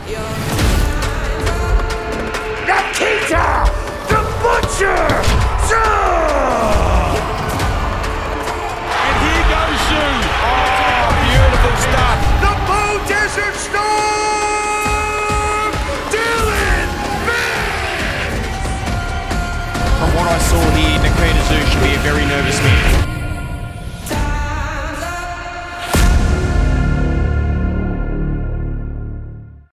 Nikita the Butcher Tszyu! And here goes Tszyu. Oh, beautiful stuff. The Blue Desert Storm! Dylan Banks! From what I saw here, Nikita Tszyu should be a very